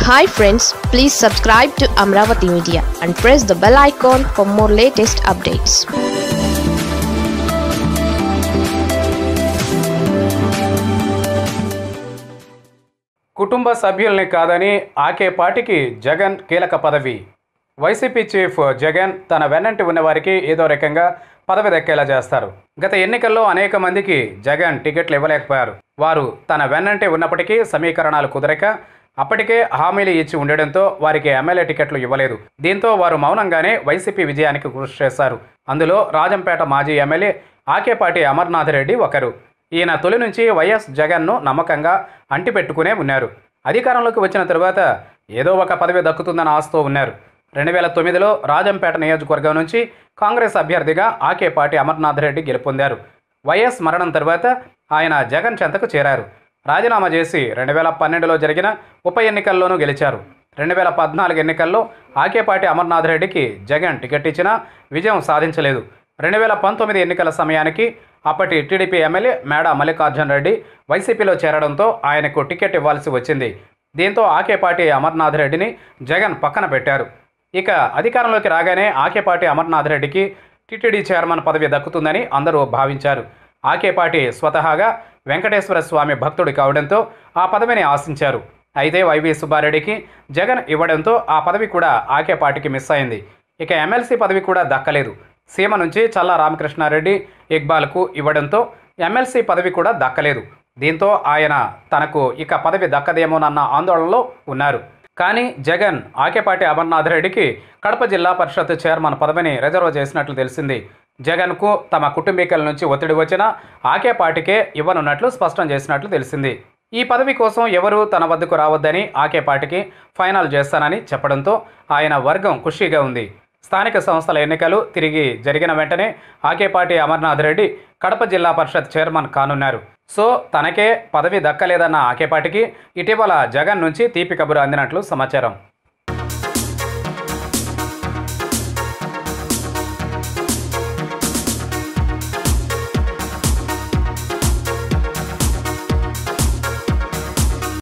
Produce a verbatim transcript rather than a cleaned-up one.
Hi friends, please subscribe to Amravati Media and press the bell icon for more latest updates. కుటుంబ సభ్యుల్ని కాదని ఆకే పార్టీకి జగన్ కీలక పదవి. వైసీపీ చీఫ్ జగన్ తన వెన్నంటి ఉన్నవారికి ఏదో రకంగా పదవి దక్కేలా చేస్తారు. గత ఎన్నికల్లో అనేక మందికి జగన్ టికెట్లు ఇవ్వలేకపోయారు. వారు తన వెన్నంటి ఉన్నప్పటికీ సమీకరణాలు కుదరక అప్పటికే హామీలు ఇచ్చి ఉండడంతో వారికి ఎమ్మెల్యే టికెట్లు ఇవ్వలేదు. దీంతో వారు మౌనంగానే వైసీపీ విజయానికి కృషి చేశారు. అందులో రాజంపేట మాజీ ఎమ్మెల్యే ఆకేపాటి అమర్నాథ్ రెడ్డి ఒకరు. ఈయన తొలి నుంచి వైఎస్ జగన్ను నమ్మకంగా అంటిపెట్టుకునే ఉన్నారు. అధికారంలోకి వచ్చిన తరువాత ఏదో ఒక పదవి దక్కుతుందని ఆశతో ఉన్నారు. రెండు వేల తొమ్మిదిలో రాజంపేట నియోజకవర్గం నుంచి కాంగ్రెస్ అభ్యర్థిగా ఆకేపాటి అమర్నాథ్ రెడ్డి గెలుపొందారు. వైఎస్ మరణం తర్వాత ఆయన జగన్ చెంతకు చేరారు. రాజీనామా చేసి రెండు వేల పన్నెండులో జరిగిన ఉప ఎన్నికల్లోనూ గెలిచారు. రెండు వేల పద్నాలుగు ఎన్నికల్లో ఆకేపాటి అమర్నాథ్ రెడ్డికి జగన్ టికెట్ ఇచ్చినా విజయం సాధించలేదు. రెండు వేల పంతొమ్మిది ఎన్నికల సమయానికి అప్పటి టీడీపీ ఎమ్మెల్యే మేడ మల్లికార్జున రెడ్డి వైసీపీలో చేరడంతో ఆయనకు టికెట్ ఇవ్వాల్సి వచ్చింది. దీంతో ఆకేపాటి అమర్నాథ్ రెడ్డిని జగన్ పక్కన పెట్టారు. ఇక అధికారంలోకి రాగానే ఆకేపాటి అమర్నాథ్ రెడ్డికి టీటీడీ చైర్మన్ పదవి దక్కుతుందని అందరూ భావించారు. ఆకేపాటి స్వతహాగా వెంకటేశ్వర స్వామి భక్తుడి కావడంతో ఆ పదవిని ఆశించారు. అయితే వైవి సుబ్బారెడ్డికి జగన్ ఇవ్వడంతో ఆ పదవి కూడా ఆకేపాటికి మిస్ అయింది. ఇక ఎమ్మెల్సీ పదవి కూడా దక్కలేదు. సీమ నుంచి చల్లా రామకృష్ణారెడ్డి ఇక్బాల్కు ఇవ్వడంతో ఎమ్మెల్సీ పదవి కూడా దక్కలేదు. దీంతో ఆయన తనకు ఇక పదవి దక్కదేమోనన్న ఆందోళనలో ఉన్నారు. కానీ జగన్ ఆకేపాటి అమర్నాథ్ రెడ్డికి కడప జిల్లా పరిషత్ చైర్మన్ పదవిని రిజర్వ్ చేసినట్లు తెలిసింది. జగన్కు తమ కుటుంబీకుల నుంచి ఒత్తిడి వచ్చినా ఆకేపాటికే ఇవ్వనున్నట్లు స్పష్టం చేసినట్లు తెలిసింది. ఈ పదవి కోసం ఎవరూ తన వద్దకు రావద్దని ఆకేపాటికి ఫైనల్ చేస్తానని చెప్పడంతో ఆయన వర్గం ఖుషీగా ఉంది. స్థానిక సంస్థల ఎన్నికలు తిరిగి జరిగిన వెంటనే ఆకేపాటి అమర్నాథ్ రెడ్డి కడప జిల్లా పరిషత్ చైర్మన్ కానున్నారు. సో తనకే పదవి దక్కలేదన్న ఆకేపాటికి ఇటీవల జగన్ నుంచి తీపి కబురు అందినట్లు సమాచారం.